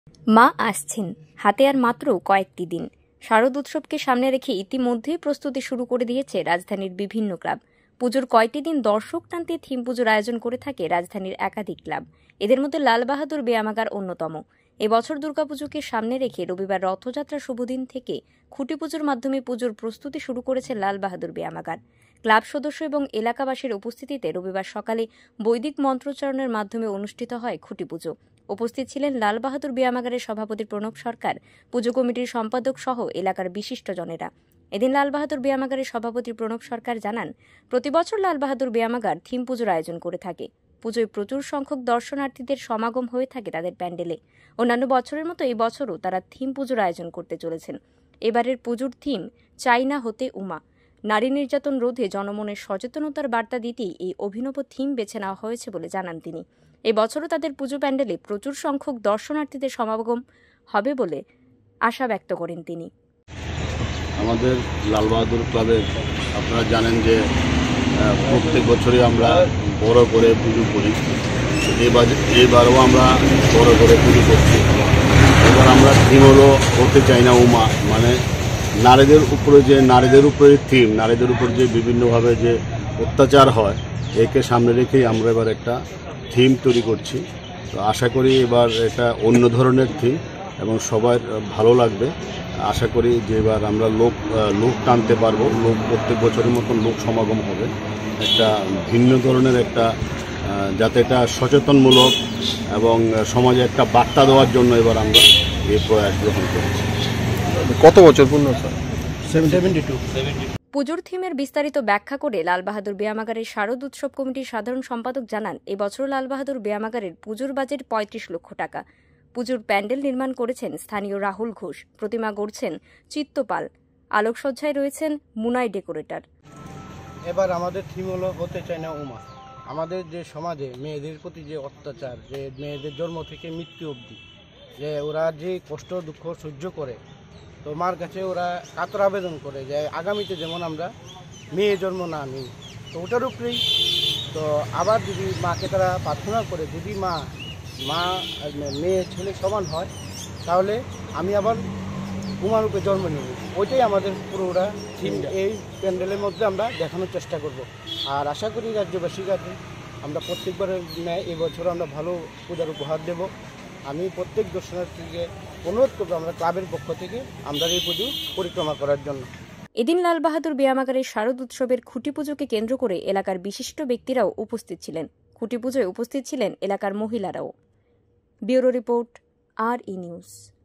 মা আসছেন, হাতে আর মাত্র কয়েকটি দিন। শারদ উৎসবকে সামনে রেখে ইতিমধ্যেই প্রস্তুতি শুরু করে দিয়েছে রাজধানীর বিভিন্ন ক্লাব। পুজোর কয়েকটি দিন দর্শক টানতে থিম পুজোর আয়োজন করে থাকে রাজধানীর একাধিক ক্লাব। এদের মধ্যে লালবাহাদুর ব্যায়ামাগার অন্যতম। এবছর দুর্গাপুজোকে সামনে রেখে রবিবার রথযাত্রা শুভদিন থেকে খুঁটি পুজোর মাধ্যমে পুজোর প্রস্তুতি শুরু করেছে লালবাহাদুর ব্যায়ামাগার। ক্লাব সদস্য এবং এলাকাবাসীর উপস্থিতিতে রবিবার সকালে বৈদিক মন্ত্রোচ্চারণের মাধ্যমে অনুষ্ঠিত হয় খুঁটি পুজো। উপস্থিত ছিলেন লালবাহাদুর ব্যায়ামাগারের সভাপতি প্রণব সরকার, পুজো কমিটির সম্পাদক সহ এলাকার বিশিষ্টজনেরা। এদিন লালবাহাদুর ব্যায়ামাগারের সভাপতি প্রণব সরকার জানান, প্রতিবছর লালবাহাদুর ব্যায়ামাগার থিম পুজোর আয়োজন করে থাকে। পুজোয় প্রচুর সংখ্যক দর্শনার্থীদের সমাগম হয়ে থাকে তাদের প্যান্ডেলে। অন্যান্য বছরের মতো এই বছরও তারা থিম পুজোর আয়োজন করতে চলেছেন। এবারের পুজোর থিম চাইনা হতে উমা। নারী নির্যাতন রোধে জনমনের সচেতনতার বার্তা দিতেই এই অভিনব থিম বেছে নেওয়া হয়েছে বলে জানান তিনি। এই বছরও তাদের পুজো প্যান্ডেলে প্রচুর সংখ্যক দর্শনার্থীদের সমাগম হবে বলে আশা ব্যক্ত করেন তিনি। আমাদের লালবাহাদুর ক্লাবের আপনারা জানেন যে প্রত্যেক বছরই আমরা বড় করে পুজো করি। এবারও আমরা বড় করে পুজো করছি। এবার আমরা থিম হলো হতে চাই না উমা, মানে নারীদের উপরে থিম, নারীদের উপর যে বিভিন্নভাবে যে অত্যাচার হয় একে সামনে রেখেই আমরা এবার একটা থিম তৈরি করছি। তো আশা করি এবার এটা অন্য ধরনের থিম এবং সবার ভালো লাগবে। আশা করি যে এবার আমরা লোক টানতে পারবো, প্রত্যেক বছরের মতন লোক সমাগম হবে। একটা ভিন্ন ধরনের একটা যাতে এটা সচেতনমূলক এবং সমাজে একটা বার্তা দেওয়ার জন্য এবার আমরা এই প্রয়াস গ্রহণ করেছি। কত বছর পূর্ণ? 72। পুজোর থিমের বিস্তারিত ব্যাখ্যা করে লালবাহাদুর ব্যায়ামাগারের শারদ উৎসব কমিটির সাধারণ সম্পাদক জানান, এবছর লালবাহাদুর ব্যায়ামাগারের পুজোর বাজেট ৩৫ লক্ষ টাকা। পুজোর প্যান্ডেল নির্মাণ করেছেন স্থানীয় রাহুল ঘোষ, প্রতিমা গড়ছেন চিত্তপাল, আলোকসজ্জায় রয়েছেন মুনাই ডেকোরেটর। এবার আমাদের থিম হলো হতে চায় না উমা। আমাদের যে সমাজে মেয়েদের প্রতি যে অত্যাচার, যে মেয়েদের জন্ম থেকে মৃত্যু অবধি যে ওরা যে কষ্ট দুঃখ সহ্য করে, তো মার কাছে ওরা কাতর আবেদন করে যে আগামীতে যেমন আমরা মেয়ে জন্ম না নিই। তো ওটার উপরেই তো আবার যদি মাকে তারা প্রার্থনা করে, যদি মা মেয়ে ছেলে সমান হয় তাহলে আমি আবার উমারূপে জন্ম নেব। ওইটাই আমাদের পুরোটা থিম এই প্যান্ডেলের মধ্যে আমরা দেখানোর চেষ্টা করব। আর আশা করি রাজ্যবাসীর কাছে আমরা প্রত্যেকবারের ন্যায় এবছর আমরা ভালো পূজার উপহার দেব। আমি প্রত্যেক দর্শনার্থীকে অনুরোধ করবো আমরা ক্লাবের পক্ষ থেকে আমরা এই পুজো পরিক্রমা করার জন্য। এদিন লালবাহাদুর ব্যায়ামাগারের শারদ উৎসবের খুঁটি পুজোকে কেন্দ্র করে এলাকার বিশিষ্ট ব্যক্তিরাও উপস্থিত ছিলেন। খুঁটি পুজোয় উপস্থিত ছিলেন এলাকার মহিলারাও। Bureau report, RE news.